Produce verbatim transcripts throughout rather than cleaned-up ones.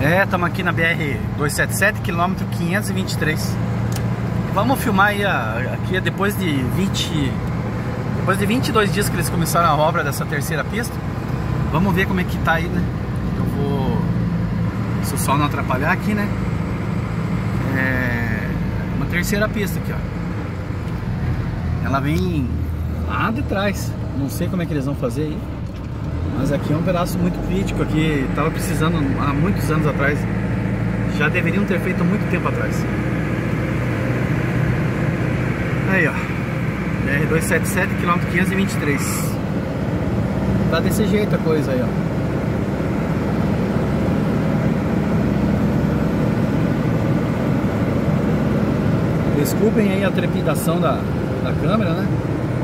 É, estamos aqui na B R duzentos e setenta e sete, quilômetro quinhentos e vinte e três. Vamos filmar aí a, aqui depois de vinte, depois de vinte e dois dias que eles começaram a obra dessa terceira pista. Vamos ver como é que tá aí, né? Eu vou, se o sol não atrapalhar aqui, né? É uma terceira pista aqui, ó. Ela vem lá de trás. Não sei como é que eles vão fazer aí, mas aqui é um pedaço muito crítico. Aqui estava precisando há muitos anos atrás. Já deveriam ter feito há muito tempo atrás. Aí, ó, B R duzentos e setenta e sete, quilômetro quinhentos e vinte e três. Tá desse jeito a coisa aí, ó. Desculpem aí a trepidação da, da câmera, né?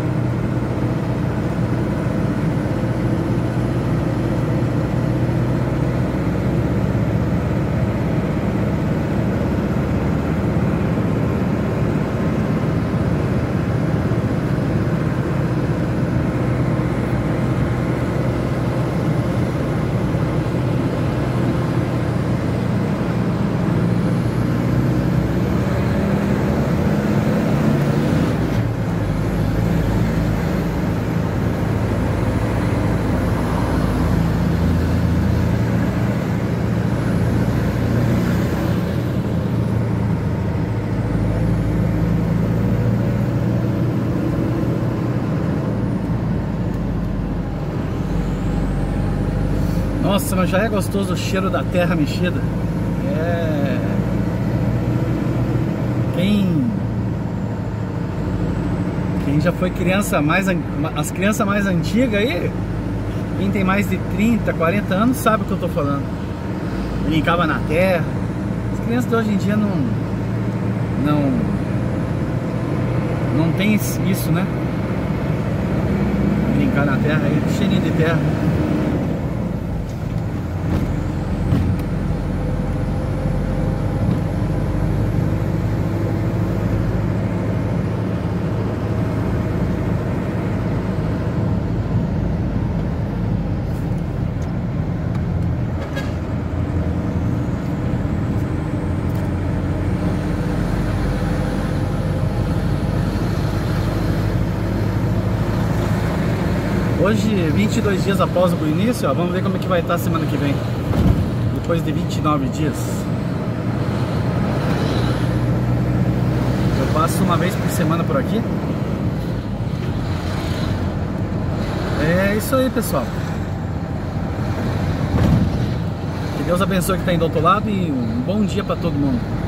Nossa, mas já é gostoso o cheiro da terra mexida. É... Quem... Quem já foi criança mais... As crianças mais antigas aí, quem tem mais de trinta, quarenta anos, sabe o que eu tô falando. Brincava na terra. As crianças de hoje em dia não... Não... Não tem isso, né? Brincar na terra aí, cheirinho de terra. Hoje, vinte e dois dias após o início, ó, vamos ver como é que vai estar semana que vem. Depois de vinte e nove dias. Eu passo uma vez por semana por aqui. É isso aí, pessoal. Que Deus abençoe quem está aí do outro lado e um bom dia para todo mundo.